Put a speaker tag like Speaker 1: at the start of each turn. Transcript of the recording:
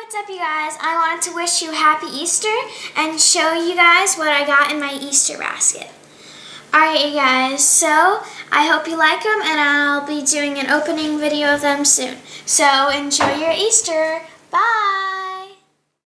Speaker 1: what's up you guys? I wanted to wish you happy Easter and show you guys what I got in my Easter basket. Alright you guys, so I hope you like them and I'll be doing an opening video of them soon. So enjoy your Easter. Bye!